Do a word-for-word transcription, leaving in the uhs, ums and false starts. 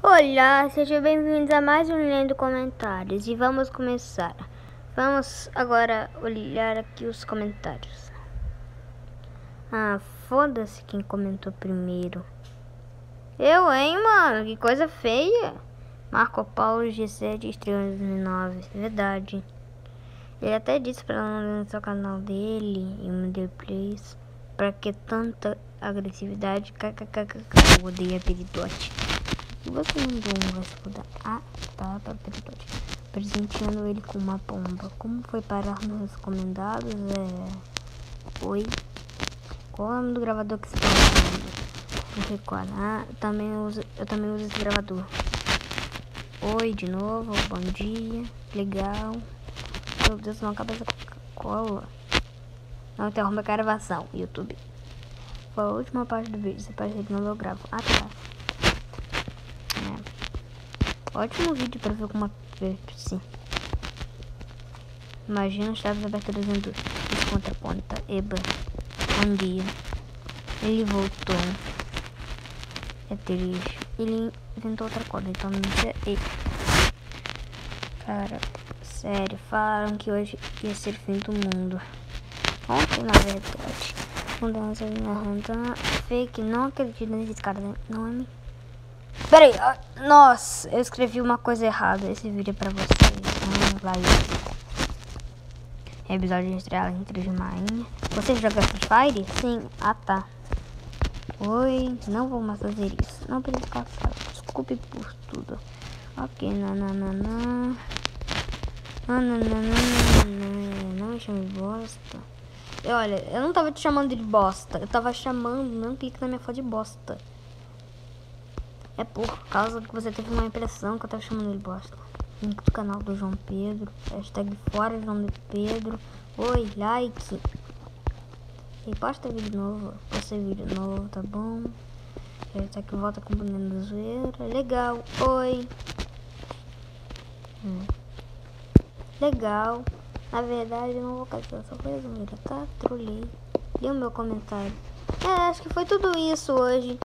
Olá, sejam bem-vindos a mais um Lendo Comentários e vamos começar. Vamos agora olhar aqui os comentários. Ah, foda-se quem comentou primeiro. Eu, hein, mano, que coisa feia. Marco Paulo G sete estreou em dois mil e nove, verdade. Ele até disse pra não ler no seu canal dele e me deu plays. Pra que tanta agressividade? Kkkk, eu odeio a Peridote. E você mandou um vai se mudar. Ah, tá, tá, Peridote. Presenteando ele com uma pomba. Como foi parar nos recomendados? É... Oi? Qual é o nome do gravador que você tá usando? Não sei qual. Ah, eu também uso, eu também uso esse gravador. Oi, de novo, bom dia. Legal. Meu Deus, uma cabeça Coca-Cola. Não interrompa a gravação, YouTube. Foi a última parte do vídeo. Você pode ver que não eu gravo. Ah, tá. É. Ótimo vídeo pra ver com uma Pepsi. Imagina chaves aberturas em duas. Contra ponta. Eba. Bom dia. Ele voltou. É triste. Ele inventou outra coisa. Então não sei. Ei. Cara, sério. Falaram que hoje ia ser o fim do mundo. Ontem, na verdade. Mudança de narrando. Fake. Não acredito nesse cara. Não é mim. Pera aí, nossa, eu escrevi uma coisa errada. Esse vídeo é pra vocês. Vamos lá, isso. Episódio de estreia em três de maio. Você joga Free Fire? Sim. Ah, tá. Oi, não vou mais fazer isso. Não precisa passar. Desculpe por tudo. Ok, nananana. Nananana. Não me chame de bosta. Olha, eu não tava te chamando de bosta. Eu tava chamando, não clique na minha foto de bosta. É por causa que você teve uma impressão que eu tava chamando ele bosta. Link do canal do João Pedro. Hashtag fora João de Pedro. Oi, like. E posta vídeo novo. Posta vídeo novo, tá bom? Hashtag volta com boneco da zoeira. Legal. Oi. Hum. Legal. Na verdade eu não vou caçar. Só foi a zoeira, tá? Trolei. E o meu comentário. É, acho que foi tudo isso hoje.